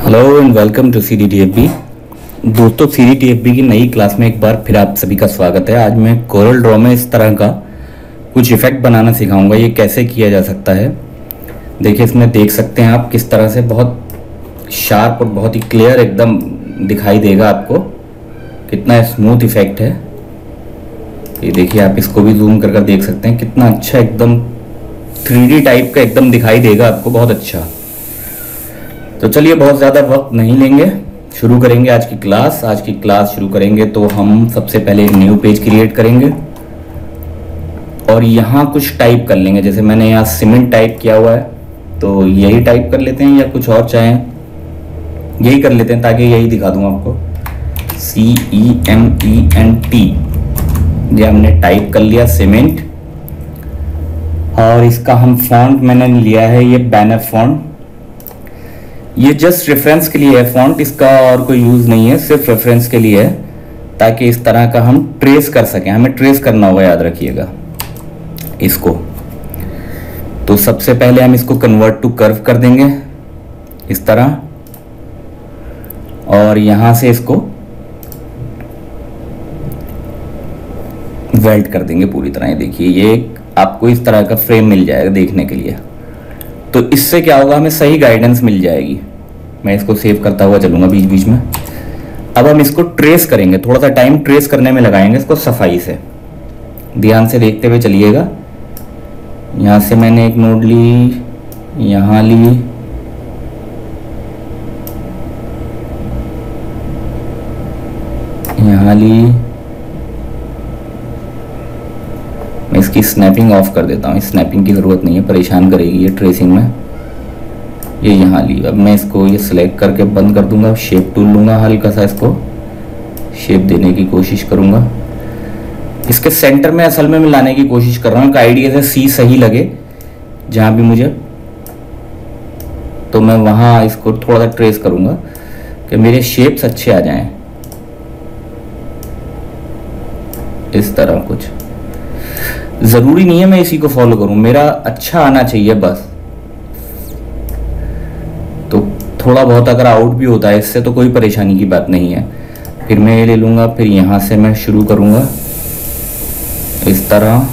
Hello and welcome to CDTFB। दोस्तों, CDTFB की नई क्लास में एक बार फिर आप सभी का स्वागत है। आज मैं कोरल ड्रॉ में इस तरह का कुछ इफेक्ट बनाना सिखाऊंगा। ये कैसे किया जा सकता है, देखिए इसमें देख सकते हैं आप किस तरह से बहुत शार्प और बहुत ही क्लियर एकदम दिखाई देगा आपको। कितना स्मूथ इफेक्ट है ये देखिए। आप इसको भी जूम कर देख सकते हैं कितना अच्छा एकदम 3D टाइप का एकदम दिखाई देगा आपको, बहुत अच्छा। तो चलिए बहुत ज़्यादा वक्त नहीं लेंगे, शुरू करेंगे आज की क्लास। आज की क्लास शुरू करेंगे तो हम सबसे पहले एक न्यू पेज क्रिएट करेंगे और यहाँ कुछ टाइप कर लेंगे। जैसे मैंने यहाँ सीमेंट टाइप किया हुआ है तो यही टाइप कर लेते हैं, या कुछ और चाहें यही कर लेते हैं ताकि यही दिखा दूँ आपको। CEMENT ये हमने टाइप कर लिया सीमेंट। और इसका हम फॉन्ट मैंने लिया है ये बैनर फॉन्ट। ये जस्ट रेफरेंस के लिए है फॉन्ट, इसका और कोई यूज़ नहीं है, सिर्फ रेफरेंस के लिए है ताकि इस तरह का हम ट्रेस कर सकें। हमें ट्रेस करना होगा, याद रखिएगा इसको। तो सबसे पहले हम इसको कन्वर्ट टू कर्व कर देंगे इस तरह, और यहाँ से इसको वेल्ट कर देंगे पूरी तरह। देखिए ये आपको इस तरह का फ्रेम मिल जाएगा देखने के लिए। तो इससे क्या होगा, हमें सही गाइडेंस मिल जाएगी। मैं इसको सेव करता हुआ चलूंगा बीच बीच में। अब हम इसको ट्रेस करेंगे, थोड़ा सा टाइम ट्रेस करने में लगाएंगे इसको सफाई से। ध्यान से देखते हुए चलिएगा। यहाँ से मैंने एक नोड ली, यहाँ ली, यहाँ ली। मैं इसकी स्नैपिंग ऑफ कर देता हूँ, स्नैपिंग की ज़रूरत नहीं है, परेशान करेगी ये ट्रेसिंग में। ये यहाँ ली। अब मैं इसको ये सिलेक्ट करके बंद कर दूंगा। शेप टूल लूँगा, हल्का सा इसको शेप देने की कोशिश करूँगा। इसके सेंटर में असल में मैं लाने की कोशिश कर रहा हूँ, आइडिया से सी सही लगे जहाँ भी मुझे, तो मैं वहाँ इसको थोड़ा सा ट्रेस करूँगा कि मेरे शेप्स अच्छे आ जाएं। इस तरह कुछ ज़रूरी नहीं है मैं इसी को फॉलो करूं, मेरा अच्छा आना चाहिए बस। तो थोड़ा बहुत अगर आउट भी होता है इससे तो कोई परेशानी की बात नहीं है। फिर मैं ये ले लूँगा, फिर यहाँ से मैं शुरू करूँगा इस तरह,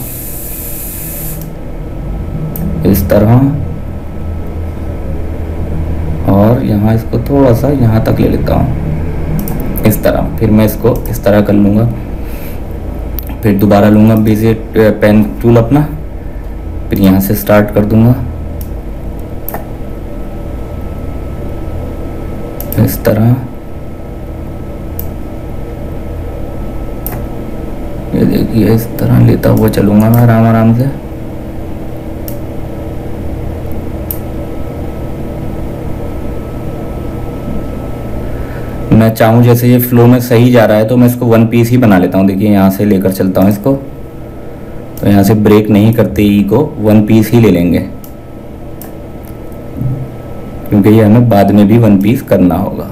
इस तरह, और यहाँ इसको थोड़ा सा यहाँ तक ले लेता हूँ इस तरह। फिर मैं इसको इस तरह कर लूँगा, फिर दोबारा लूँगा बेसिक पेन टूल अपना, फिर यहाँ से स्टार्ट कर दूँगा इस तरह। ये देखिए इस तरह लेता हुआ चलूँगा मैं आराम आराम से। मैं चाहूँ जैसे ये फ्लो में सही जा रहा है तो मैं इसको वन पीस ही बना लेता हूँ। देखिए यहाँ से लेकर चलता हूँ इसको, तो यहाँ से ब्रेक नहीं करते ई को, वन पीस ही ले लेंगे क्योंकि ये हमें बाद में भी वन पीस करना होगा।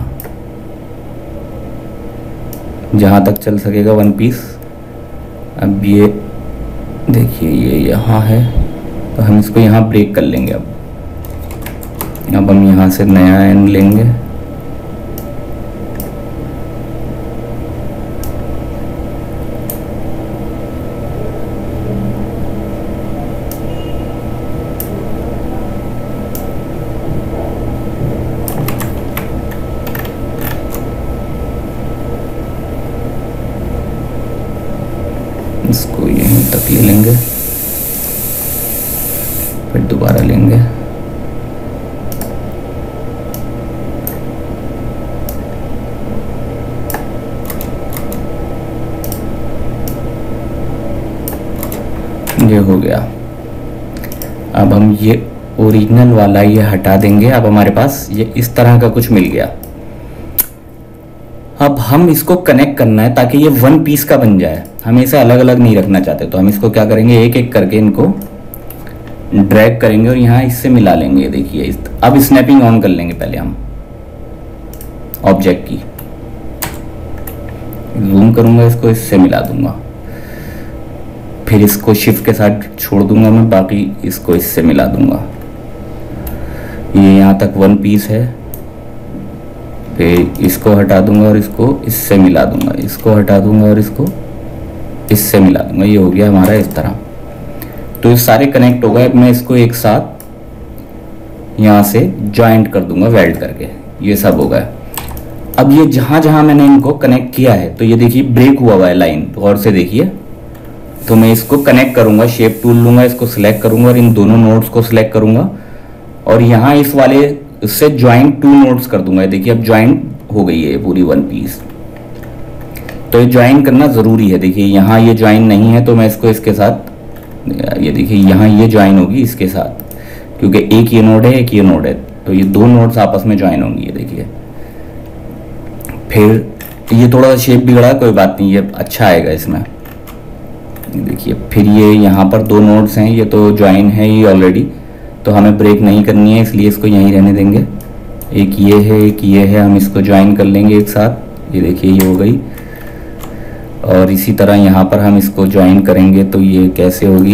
जहाँ तक चल सकेगा वन पीस। अब ये देखिए ये यहाँ है तो हम इसको यहाँ ब्रेक कर लेंगे। अब हम यहाँ से नया एंड लेंगे, इसको यहीं तक ले लेंगे, फिर दोबारा लेंगे। ये हो गया। अब हम ये ओरिजिनल वाला ये हटा देंगे। अब हमारे पास ये इस तरह का कुछ मिल गया। अब हम इसको कनेक्ट करना है ताकि ये वन पीस का बन जाए। हम इसे अलग अलग नहीं रखना चाहते, तो हम इसको क्या करेंगे, एक एक करके इनको ड्रैग करेंगे और यहाँ इससे मिला लेंगे। देखिए अब स्नैपिंग ऑन कर लेंगे पहले हम ऑब्जेक्ट की। जूम करूँगा इसको, इससे मिला दूंगा। फिर इसको शिफ्ट के साथ छोड़ दूंगा मैं, बाकी इसको इससे मिला दूंगा। ये यहाँ तक वन पीस है। फिर इसको हटा दूंगा और इसको इससे मिला दूंगा, इसको हटा दूंगा और इसको इससे मिला दूंगा। ये हो गया हमारा इस तरह। तो ये सारे कनेक्ट हो गए। अब मैं इसको एक साथ यहाँ से जॉइंट कर दूंगा वेल्ड करके। ये सब हो गया। अब ये जहाँ जहाँ मैंने इनको कनेक्ट किया है, तो ये देखिए ब्रेक हुआ है लाइन, गौर से देखिए। तो मैं इसको कनेक्ट करूंगा, शेप टूल लूंगा, इसको सिलेक्ट करूंगा और इन दोनों नोड्स को सिलेक्ट करूंगा और यहाँ इस वाले इससे ज्वाइंट 2 नोड्स कर दूंगा। देखिए अब ज्वाइंट हो गई है पूरी वन पीस। तो ये ज्वाइन करना ज़रूरी है। देखिए यहाँ ये ज्वाइन नहीं है तो मैं इसको इसके साथ, ये देखिए यहाँ ये ज्वाइन होगी इसके साथ, क्योंकि एक ये नोड है एक ये नोड है, तो ये 2 नोड्स आपस में ज्वाइन होंगी। ये देखिए। फिर ये थोड़ा सा शेप बिगड़ा, कोई बात नहीं, ये अच्छा आएगा इसमें। देखिए फिर ये यहाँ पर 2 नोड्स हैं, ये तो ज्वाइन है ये ऑलरेडी, तो हमें ब्रेक नहीं करनी है, इसलिए इसको यहीं रहने देंगे। एक ये है एक ये है, हम इसको ज्वाइन कर लेंगे एक साथ। ये देखिए ये हो गई। और इसी तरह यहाँ पर हम इसको ज्वाइन करेंगे तो ये कैसे होगी,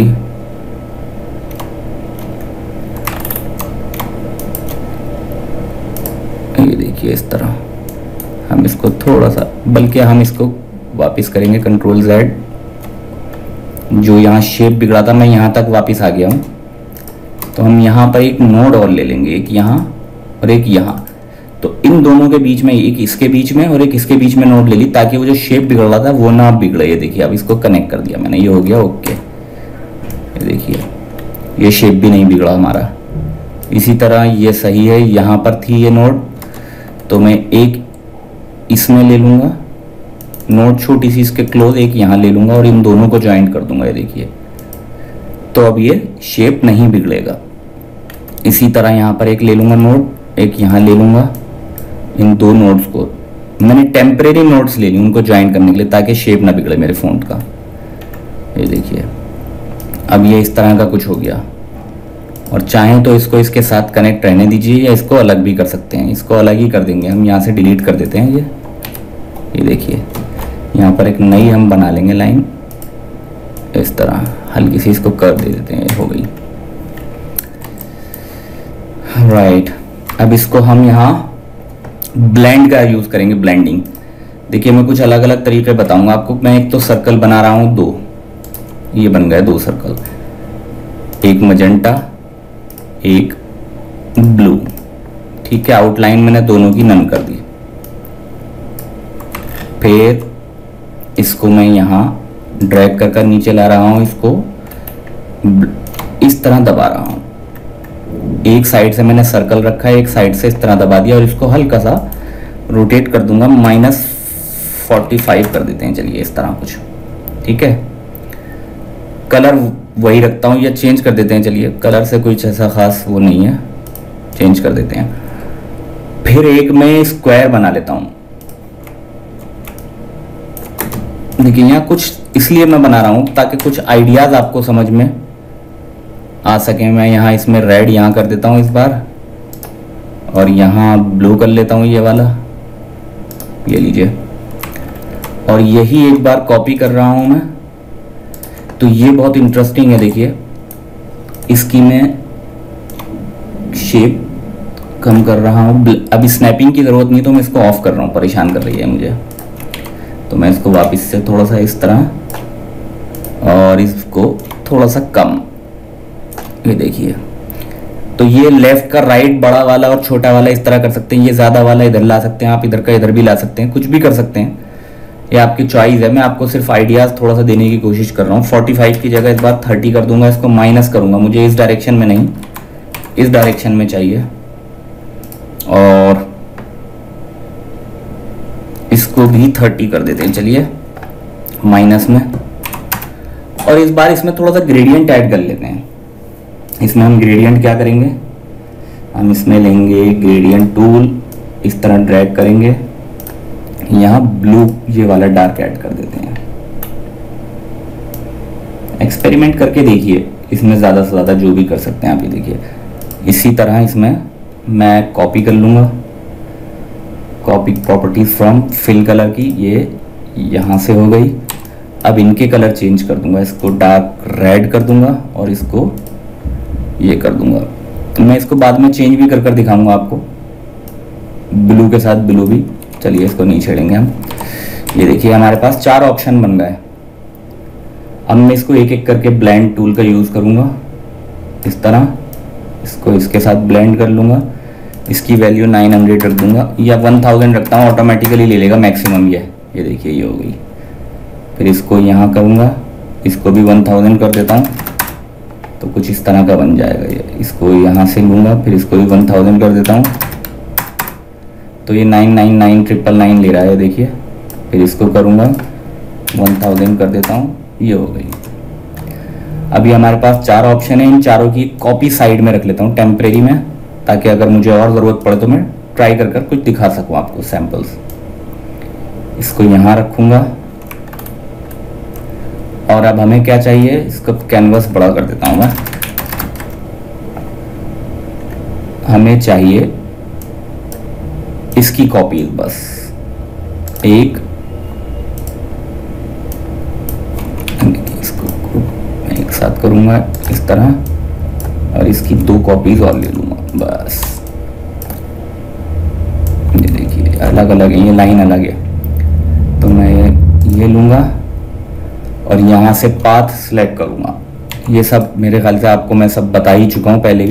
ये देखिए इस तरह। हम इसको थोड़ा सा, बल्कि हम इसको वापस करेंगे कंट्रोल Z। जो यहाँ शेप बिगड़ा था मैं यहाँ तक वापस आ गया हूँ, तो हम यहाँ पर एक नोड और ले लेंगे, एक यहाँ और एक यहाँ। तो इन दोनों के बीच में, एक इसके बीच में और एक इसके बीच में नोड ले ली, ताकि वो जो शेप बिगड़ रहा था वो ना बिगड़े। ये देखिए अब इसको कनेक्ट कर दिया मैंने, ये हो गया ओके। ये देखिए ये शेप भी नहीं बिगड़ा हमारा। इसी तरह ये सही है, यहाँ पर थी ये नोड, तो मैं एक इसमें ले लूँगा नोड छोटी सी इसके क्लोज, एक यहाँ ले लूँगा और इन दोनों को ज्वाइंट कर दूंगा। ये देखिए तो अब ये शेप नहीं बिगड़ेगा। इसी तरह यहाँ पर एक ले लूँगा नोड, एक यहाँ ले लूँगा। इन 2 नोड्स को मैंने टेम्परेरी नोड्स ले ली उनको ज्वाइन करने के लिए, ताकि शेप ना बिगड़े मेरे फ़ॉन्ट का। ये देखिए अब ये इस तरह का कुछ हो गया। और चाहें तो इसको इसके साथ कनेक्ट रहने दीजिए या इसको अलग भी कर सकते हैं। इसको अलग ही कर देंगे हम, यहाँ से डिलीट कर देते हैं ये देखिए यहाँ पर एक नई हम बना लेंगे लाइन, इस तरह हल्की सी इसको कर दे देते हैं। हो गई राइट। अब इसको हम यहाँ ब्लेंड का यूज़ करेंगे, ब्लेंडिंग। देखिए मैं कुछ अलग अलग तरीके बताऊंगा आपको। मैं एक तो सर्कल बना रहा हूँ 2, ये बन गए 2 सर्कल, एक मजेंटा एक ब्लू। ठीक है, आउटलाइन मैंने दोनों की नन कर दी। फिर इसको मैं यहाँ ड्रैग कर नीचे ला रहा हूँ, इसको इस तरह दबा रहा हूँ। एक साइड से मैंने सर्कल रखा है, एक साइड से इस तरह दबा दिया और इसको हल्का सा रोटेट कर दूंगा, -45 कर देते हैं। चलिए इस तरह कुछ, ठीक है। कलर वही रखता हूँ या चेंज कर देते हैं। चलिए कलर से कुछ ऐसा खास वो नहीं है, चेंज कर देते हैं। फिर एक मैं स्क्वायर बना लेता हूँ। देखिए यहाँ कुछ इसलिए मैं बना रहा हूँ ताकि कुछ आइडियाज आपको समझ में आ सके। मैं यहाँ इसमें रेड यहाँ कर देता हूँ इस बार, और यहाँ ब्लू कर लेता हूँ ये वाला, ये लीजिए। और यही एक बार कॉपी कर रहा हूँ मैं, तो ये बहुत इंटरेस्टिंग है। देखिए इसकी मैं शेप कम कर रहा हूँ। अभी स्नैपिंग की ज़रूरत नहीं, तो मैं इसको ऑफ कर रहा हूँ, परेशान कर रही है मुझे। तो मैं इसको वापस से थोड़ा सा इस तरह और इसको थोड़ा सा कम, ये देखिए। तो ये लेफ्ट का राइट बड़ा वाला और छोटा वाला इस तरह कर सकते हैं। ये ज़्यादा वाला इधर ला सकते हैं आप, इधर का इधर भी ला सकते हैं, कुछ भी कर सकते हैं, ये आपकी चॉइस है। मैं आपको सिर्फ आइडियाज़ थोड़ा सा देने की कोशिश कर रहा हूँ। 45 की जगह इस बार 30 कर दूंगा, इसको माइनस करूँगा। मुझे इस डायरेक्शन में नहीं, इस डायरेक्शन में चाहिए। और इसको भी 30 कर देते हैं, चलिए माइनस में। और इस बार इसमें थोड़ा सा ग्रेडियंट ऐड कर लेते हैं। इसमें हम ग्रेडियंट क्या करेंगे, हम इसमें लेंगे ग्रेडियंट टूल, इस तरह ड्रैग करेंगे, यहाँ ब्लू ये वाला डार्क ऐड कर देते हैं। एक्सपेरिमेंट करके देखिए, इसमें ज़्यादा से ज़्यादा जो भी कर सकते हैं आप। ये देखिए इसी तरह इसमें मैं कॉपी कर लूँगा, copy property from fill colour की, ये यहाँ से हो गई। अब इनके कलर चेंज कर दूंगा, इसको डार्क रेड कर दूंगा और इसको ये कर दूंगा। मैं इसको बाद में चेंज भी कर दिखाऊंगा आपको। ब्लू के साथ ब्लू भी, चलिए इसको नहीं छेड़ेंगे हम। ये देखिए हमारे पास 4 ऑप्शन बन गए। अब मैं इसको एक एक करके ब्लेंड टूल का यूज़ करूँगा। इस तरह इसको इसके साथ ब्लेंड कर लूँगा। इसकी वैल्यू 900 रख दूँगा या 1000 रखता हूँ, ऑटोमेटिकली ले लेगा मैक्सिमम। ये देखिए ये हो गई। फिर इसको यहाँ करूँगा, इसको भी 1000 कर देता हूँ, तो कुछ इस तरह का बन जाएगा ये। इसको यहाँ से लूँगा, फिर इसको भी 1000 कर देता हूँ, तो ये 999999 ले रहा है देखिए। फिर इसको करूँगा 1000 कर देता हूँ, ये हो गई। अभी हमारे पास 4 ऑप्शन है, इन चारों की कॉपी साइड में रख लेता हूँ टेम्परेरी में, ताकि अगर मुझे और ज़रूरत पड़े तो मैं ट्राई कर कुछ दिखा सकूँ आपको सैम्पल्स। इसको यहाँ रखूँगा। और अब हमें क्या चाहिए, इसका कैनवस बड़ा कर देता हूँ मैं। हमें चाहिए इसकी कॉपी, बस एक। इसको मैं एक साथ करूँगा इस तरह, और इसकी 2 कॉपीज और ले लूँगा बस। ये देखिए अलग अलग है, ये लाइन अलग है, तो मैं ये लूँगा और यहाँ से पाथ सिलेक्ट करूँगा। ये सब मेरे ख्याल से आपको मैं सब बता ही चुका हूँ पहले भी।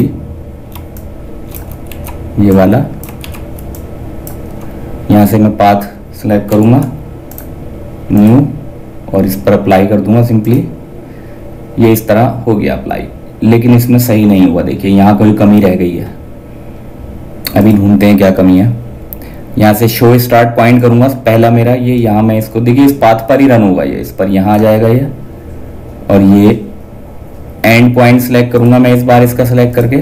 ये वाला यहाँ से मैं पाथ सिलेक्ट करूँगा, न्यू, और इस पर अप्लाई कर दूँगा सिंपली। ये इस तरह हो गया अप्लाई, लेकिन इसमें सही नहीं हुआ। देखिए यहाँ कोई कमी रह गई है। अभी ढूंढते हैं क्या कमी है। यहाँ से शो स्टार्ट पॉइंट करूँगा, पहला मेरा ये, यहाँ मैं इसको देखिए इस पाथ पर ही रन होगा, ये इस पर यहाँ आ जाएगा ये। और ये एंड पॉइंट सेलेक्ट करूँगा मैं इस बार, इसका सेलेक्ट करके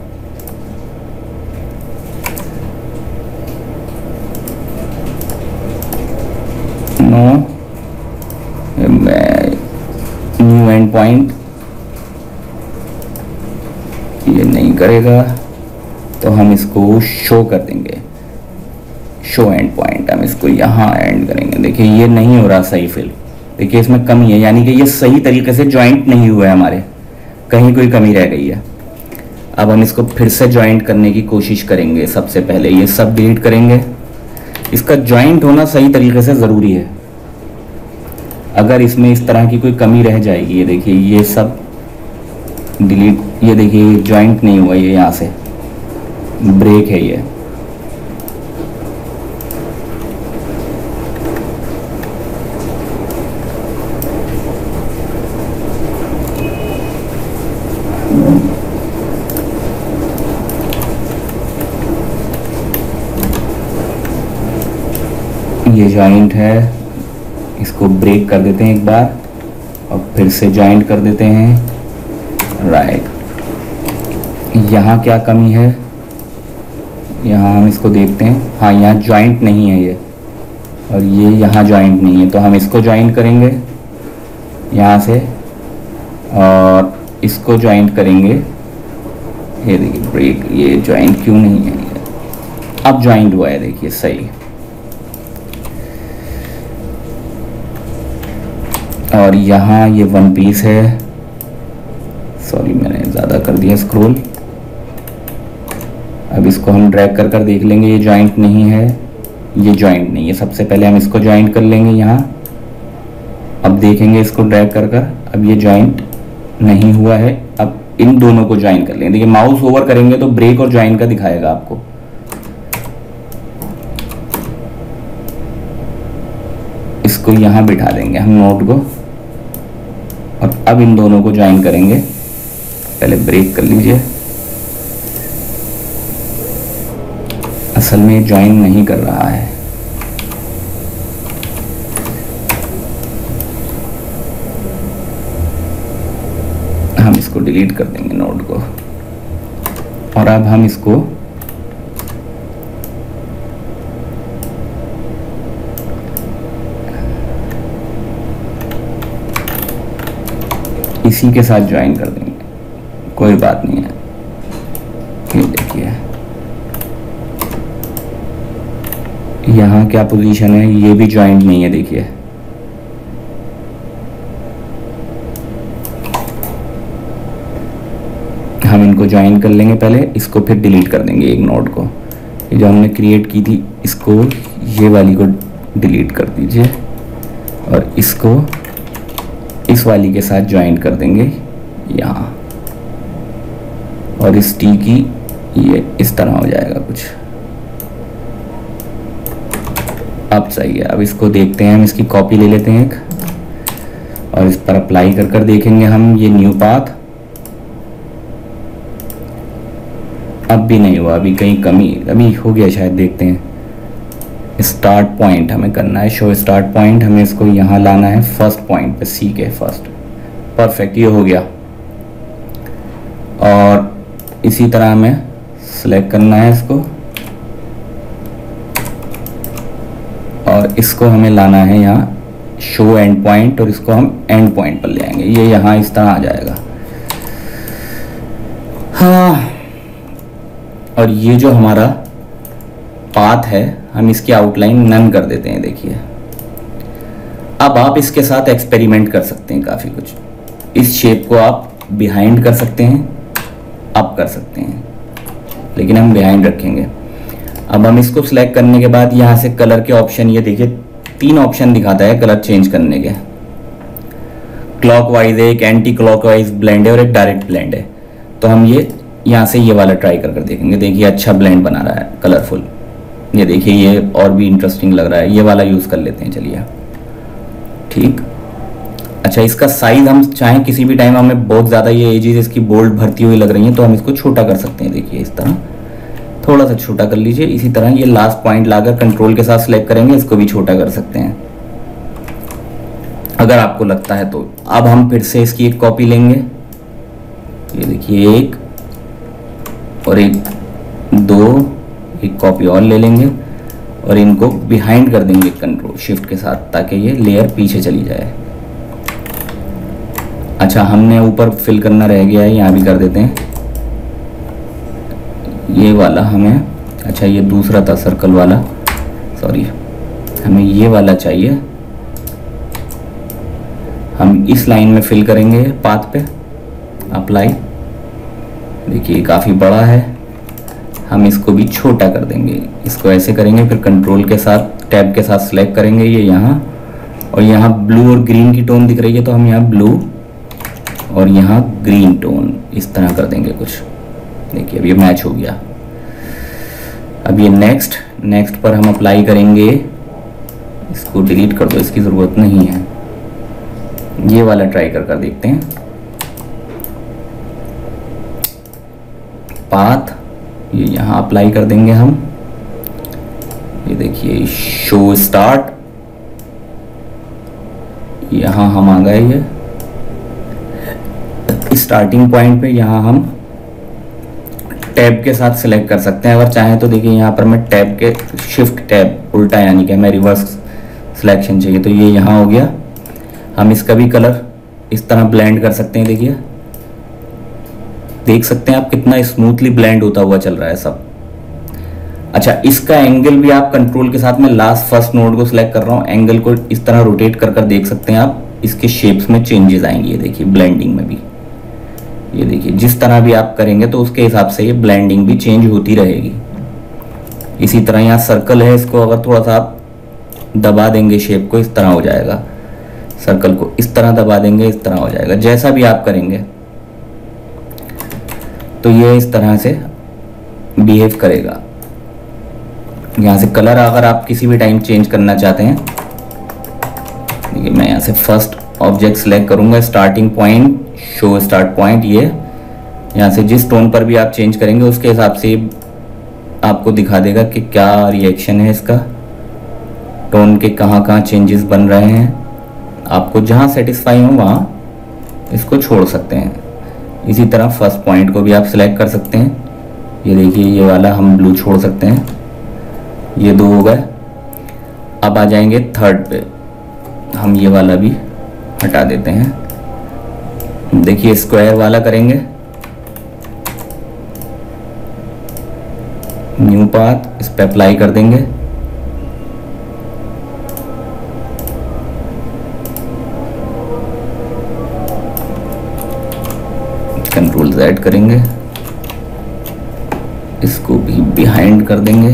न्यू एंड पॉइंट, ये नहीं करेगा तो हम इसको शो कर देंगे, शो एंड पॉइंट। हम इसको यहाँ एंड करेंगे। देखिए ये नहीं हो रहा सही फिल, देखिए इसमें कमी है, यानी कि ये सही तरीके से ज्वाइंट नहीं हुआ है हमारे, कहीं कोई कमी रह गई है। अब हम इसको फिर से ज्वाइंट करने की कोशिश करेंगे। सबसे पहले ये सब डिलीट करेंगे, इसका ज्वाइंट होना सही तरीके से ज़रूरी है। अगर इसमें इस तरह की कोई कमी रह जाएगी, ये देखिए ये सब डिलीट, ये देखिए ज्वाइंट नहीं हुआ, ये यहाँ से ब्रेक है ये। ये जॉइंट है, इसको ब्रेक कर देते हैं एक बार और फिर से जॉइंट कर देते हैं। राइट, यहाँ क्या कमी है, यहाँ हम इसको देखते हैं। हाँ, यहाँ जॉइंट नहीं है ये, और ये यहाँ जॉइंट नहीं है, तो हम इसको जॉइंट करेंगे यहाँ से और इसको जॉइंट करेंगे। ये देखिए ब्रेक, ये जॉइंट क्यों नहीं है, अब जॉइंट हुआ है, देखिए सही। और यहाँ ये वन पीस है, सॉरी मैंने ज़्यादा कर दिया स्क्रॉल। अब इसको हम ड्रैग कर कर देख लेंगे, ये जॉइंट नहीं है, ये जॉइंट नहीं है। सबसे पहले हम इसको जॉइंट कर लेंगे यहाँ, अब देखेंगे इसको ड्रैग कर कर, अब ये जॉइंट नहीं हुआ है। अब इन दोनों को जॉइन कर लेंगे। देखिए माउस ओवर करेंगे तो ब्रेक और जॉइन का दिखाएगा आपको। इसको यहाँ बिठा देंगे हम नोट को, और अब इन दोनों को ज्वाइन करेंगे। पहले ब्रेक कर लीजिए, असल में ज्वाइन नहीं कर रहा है। हम इसको डिलीट कर देंगे नोड को, और अब हम इसको इसी के साथ ज्वाइन कर देंगे, कोई बात नहीं है। ये देखिए यहाँ क्या पोजीशन है, ये भी ज्वाइंट नहीं है। देखिए हम इनको ज्वाइन कर लेंगे, पहले इसको फिर डिलीट कर देंगे एक नोड को। ये जो हमने क्रिएट की थी इसको, ये वाली को डिलीट कर दीजिए और इसको इस वाली के साथ ज्वाइन कर देंगे यहाँ, और इस टी की ये इस तरह हो जाएगा कुछ। अब सही है। अब इसको देखते हैं, हम इसकी कॉपी ले लेते हैं एक और इस पर अप्लाई कर कर देखेंगे हम ये न्यू पाथ। अब भी नहीं हुआ, अभी कहीं कमी, अभी हो गया शायद, देखते हैं। स्टार्ट पॉइंट हमें करना है, शो स्टार्ट पॉइंट, हमें इसको यहाँ लाना है फर्स्ट पॉइंट पे, सी के फर्स्ट। परफेक्ट, ये हो गया। और इसी तरह हमें सेलेक्ट करना है इसको और इसको हमें लाना है यहाँ शो एंड पॉइंट, और इसको हम एंड पॉइंट पर ले आएंगे, ये यहाँ इस तरह आ जाएगा। हाँ, और ये जो हमारा पाथ है हम इसकी आउटलाइन नन कर देते हैं। देखिए अब आप इसके साथ एक्सपेरिमेंट कर सकते हैं काफ़ी कुछ। इस शेप को आप बिहाइंड कर सकते हैं, अप कर सकते हैं, लेकिन हम बिहाइंड रखेंगे। अब हम इसको सिलेक्ट करने के बाद यहाँ से कलर के ऑप्शन, ये देखिए 3 ऑप्शन दिखाता है कलर चेंज करने के। क्लॉकवाइज है, एक एंटी क्लॉकवाइज ब्लेंड है और एक डायरेक्ट ब्लेंड है। तो हम ये यहाँ से ये वाला ट्राई कर कर देखेंगे। देखिए अच्छा ब्लेंड बना रहा है, कलरफुल। ये देखिए ये और भी इंटरेस्टिंग लग रहा है, ये वाला यूज़ कर लेते हैं। चलिए ठीक। अच्छा, इसका साइज़ हम चाहें किसी भी टाइम, हमें बहुत ज़्यादा ये एजेस इसकी बोल्ड भरती हुई लग रही हैं तो हम इसको छोटा कर सकते हैं। देखिए इस तरह थोड़ा सा छोटा कर लीजिए। इसी तरह ये लास्ट पॉइंट लाकर कंट्रोल के साथ सिलेक्ट करेंगे, इसको भी छोटा कर सकते हैं अगर आपको लगता है तो। अब हम फिर से इसकी एक कॉपी लेंगे, ये देखिए एक और एक, 2, एक कॉपी और ले लेंगे और इनको बिहाइंड कर देंगे कंट्रोल शिफ्ट के साथ, ताकि ये लेयर पीछे चली जाए। अच्छा, हमने ऊपर फिल करना रह गया है, यहाँ भी कर देते हैं ये वाला हमें। अच्छा, ये दूसरा था सर्कल वाला, सॉरी, हमें ये वाला चाहिए। हम इस लाइन में फिल करेंगे पाथ पे, अप्लाई। देखिए काफ़ी बड़ा है, हम इसको भी छोटा कर देंगे। इसको ऐसे करेंगे, फिर कंट्रोल के साथ टैब के साथ सिलेक्ट करेंगे ये यहाँ, और यहाँ ब्लू और ग्रीन की टोन दिख रही है तो हम यहाँ ब्लू और यहाँ ग्रीन टोन इस तरह कर देंगे कुछ। देखिए अब ये मैच हो गया। अब ये नेक्स्ट पर हम अप्लाई करेंगे, इसको डिलीट कर दो, इसकी ज़रूरत नहीं है। ये वाला ट्राई कर कर देखते हैं। पाथ ये यहाँ अप्लाई कर देंगे हम। ये देखिए शो स्टार्ट, यहाँ हम आ गए। ये स्टार्टिंग पॉइंट पे यहाँ हम टैब के साथ सिलेक्ट कर सकते हैं अगर चाहें तो। देखिए यहाँ पर मैं टैब के शिफ्ट टैब उल्टा, यानी कि हमें रिवर्स सिलेक्शन चाहिए तो ये यहाँ हो गया। हम इसका भी कलर इस तरह ब्लेंड कर सकते हैं। देखिए देख सकते हैं आप कितना स्मूथली ब्लेंड होता हुआ चल रहा है सब। अच्छा, इसका एंगल भी आप कंट्रोल के साथ, में लास्ट फर्स्ट नोड को सिलेक्ट कर रहा हूँ, एंगल को इस तरह रोटेट कर कर देख सकते हैं आप, इसके शेप्स में चेंजेस आएंगे। ये देखिए ब्लेंडिंग में भी, ये देखिए जिस तरह भी आप करेंगे तो उसके हिसाब से ये ब्लेंडिंग भी चेंज होती रहेगी। इसी तरह यहाँ सर्कल है, इसको अगर थोड़ा सा आप दबा देंगे शेप को, इस तरह हो जाएगा। सर्कल को इस तरह दबा देंगे, इस तरह हो जाएगा। जैसा भी आप करेंगे तो ये इस तरह से बिहेव करेगा। यहाँ से कलर अगर आप किसी भी टाइम चेंज करना चाहते हैं, देखिए मैं यहाँ से फर्स्ट ऑब्जेक्ट सेलेक्ट करूँगा, starting point, show start point. ये यहाँ से जिस टोन पर भी आप चेंज करेंगे उसके हिसाब से आपको दिखा देगा कि क्या रिएक्शन है इसका, टोन के कहाँ कहाँ चेंजेस बन रहे हैं। आपको जहाँ सेटिस्फाई हो वहाँ इसको छोड़ सकते हैं। इसी तरह फर्स्ट पॉइंट को भी आप सिलेक्ट कर सकते हैं। ये देखिए ये वाला हम ब्लू छोड़ सकते हैं। ये 2 हो गए। अब आ जाएंगे थर्ड पे, हम ये वाला भी हटा देते हैं। देखिए स्क्वायर वाला करेंगे, न्यू पाथ, इस पे अप्लाई कर देंगे। कंट्रोल Z करेंगे, इसको भी बिहाइंड कर देंगे।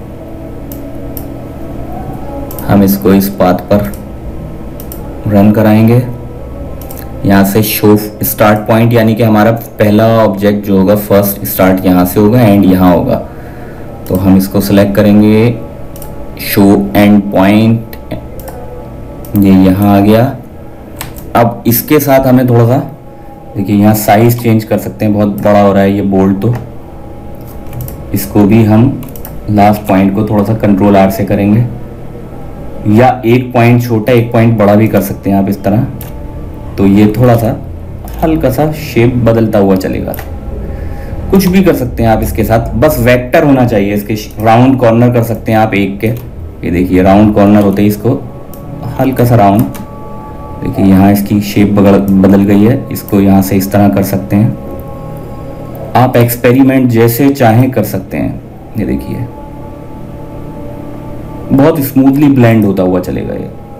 हम इसको इस पाथ पर रन कराएंगे। यहाँ से शो स्टार्ट पॉइंट, यानी कि हमारा पहला ऑब्जेक्ट जो होगा फर्स्ट स्टार्ट यहाँ से होगा, एंड यहाँ होगा। तो हम इसको सिलेक्ट करेंगे, शो एंड पॉइंट, ये यहाँ आ गया। अब इसके साथ हमें थोड़ा सा देखिए यहाँ साइज चेंज कर सकते हैं, बहुत बड़ा हो रहा है ये बोल्ड, तो इसको भी हम लास्ट पॉइंट को थोड़ा सा कंट्रोल आर से करेंगे, या एक पॉइंट छोटा एक पॉइंट बड़ा भी कर सकते हैं आप इस तरह। तो ये थोड़ा सा हल्का सा शेप बदलता हुआ चलेगा, कुछ भी कर सकते हैं आप इसके साथ, बस वेक्टर होना चाहिए इसके। राउंड कॉर्नर कर सकते हैं आप एक के, ये देखिए राउंड कॉर्नर होते हैं, इसको हल्का सा राउंड, देखिए यहाँ इसकी शेप बदल गई है, इसको यहाँ से इस तरह कर सकते हैं आप। एक्सपेरिमेंट जैसे चाहें कर सकते हैं। ये देखिए बहुत स्मूथली ब्लेंड होता हुआ चलेगा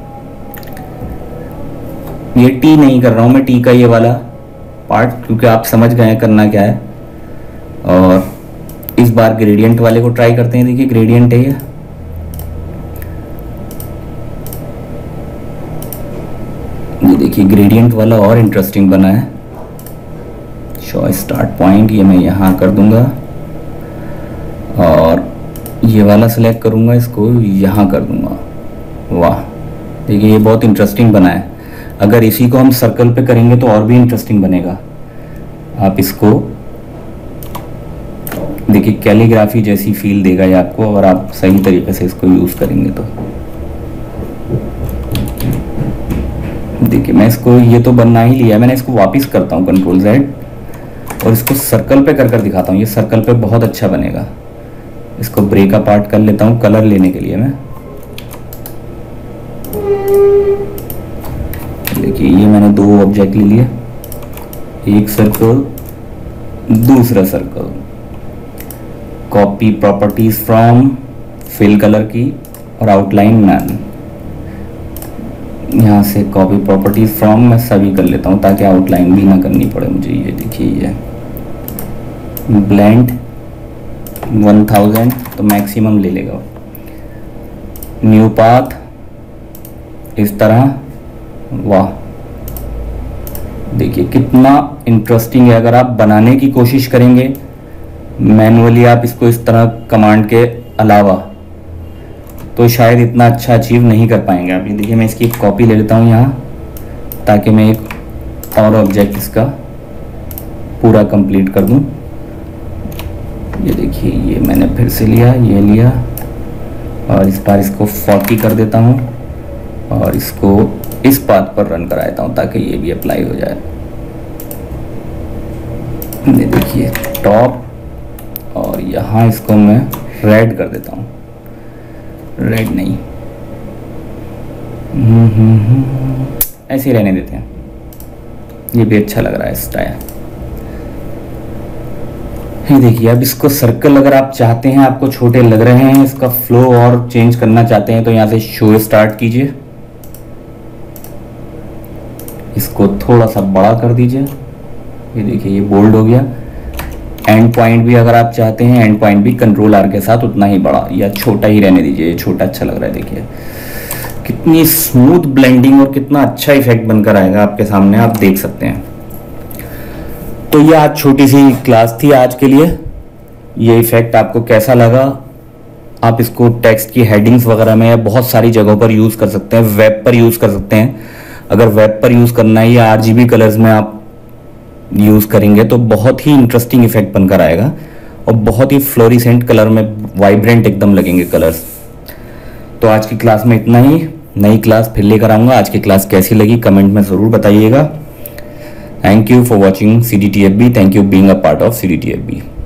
ये टी नहीं कर रहा हूं मैं, टी का ये वाला पार्ट, क्योंकि आप समझ गए करना क्या है। और इस बार ग्रेडियंट वाले को ट्राई करते हैं। देखिए ग्रेडियंट है ये देखिए ग्रेडियंट वाला और इंटरेस्टिंग बना है। शो स्टार्ट पॉइंट, ये मैं यहाँ कर दूंगा और ये वाला सिलेक्ट करूंगा, इसको यहाँ कर दूंगा। वाह, देखिए ये बहुत इंटरेस्टिंग बना है। अगर इसी को हम सर्कल पे करेंगे तो और भी इंटरेस्टिंग बनेगा। आप इसको देखिए कैलीग्राफी जैसी फील देगा ये आपको, अगर आप सही तरीके से इसको यूज करेंगे तो। देखिए मैं इसको, ये तो बनना ही लिया है मैंने, इसको वापस करता हूँ कंट्रोल जेड और इसको सर्कल पे कर दिखाता हूँ। ये सर्कल पे बहुत अच्छा बनेगा। इसको ब्रेक अपार्ट कर लेता हूँ कलर लेने के लिए मैं। देखिए ये मैंने दो ऑब्जेक्ट ले लिए, एक सर्कल दूसरा circle. Copy properties from, fill colour की और आउटलाइन मैन। यहाँ से कॉपी प्रॉपर्टीज फ्रॉम मैं सभी कर लेता हूँ ताकि आउटलाइन भी ना करनी पड़े मुझे। ये देखिए ये ब्लेंड 1000 तो मैक्सिमम ले लेगा। न्यू पाथ इस तरह। वाह, देखिए कितना इंटरेस्टिंग है। अगर आप बनाने की कोशिश करेंगे मैनुअली, आप इसको इस तरह कमांड के अलावा, तो शायद इतना अच्छा अचीव नहीं कर पाएंगे आप। ये देखिए मैं इसकी एक कॉपी ले लेता हूँ यहाँ, ताकि मैं एक और ऑब्जेक्ट इसका पूरा कंप्लीट कर दूँ। ये देखिए ये मैंने फिर से लिया, ये लिया और इस बार इसको 40 कर देता हूँ और इसको इस पाथ पर रन कराता हूँ ताकि ये भी अप्लाई हो जाए। ये देखिए टॉप, और यहाँ इसको मैं रेड कर देता हूँ, रेड नहीं, ऐसे ही रहने देते हैं। ये भी अच्छा लग रहा है स्टाइल। ये देखिए अब इसको सर्कल अगर आप चाहते हैं, आपको छोटे लग रहे हैं, इसका फ्लो और चेंज करना चाहते हैं, तो यहाँ से शो स्टार्ट कीजिए, इसको थोड़ा सा बड़ा कर दीजिए। ये देखिए ये बोल्ड हो गया। एंड पॉइंट भी अगर आप चाहते हैं, एंड पॉइंट भी कंट्रोल आर के साथ उतना ही बड़ा या छोटा ही रहने दीजिए। ये छोटा अच्छा लग रहा है। देखिए कितनी स्मूथ ब्लेंडिंग और कितना अच्छा इफेक्ट बनकर आएगा आपके सामने, आप देख सकते हैं। तो ये आज छोटी सी क्लास थी आज के लिए। ये इफेक्ट आपको कैसा लगा? आप इसको टेक्स्ट की हेडिंग्स वगैरह में या बहुत सारी जगहों पर यूज कर सकते हैं, वेब पर यूज कर सकते हैं। अगर वेब पर यूज करना है या RGB कलर्स में आप यूज करेंगे तो बहुत ही इंटरेस्टिंग इफेक्ट बनकर आएगा और बहुत ही फ्लोरिसेंट कलर में वाइब्रेंट एकदम लगेंगे कलर्स। तो आज की क्लास में इतना ही। नई क्लास फिर लेकर आऊंगा। आज की क्लास कैसी लगी कमेंट में जरूर बताइएगा। Thank you for watching CDTFB। Thank you being a part of CDTFB।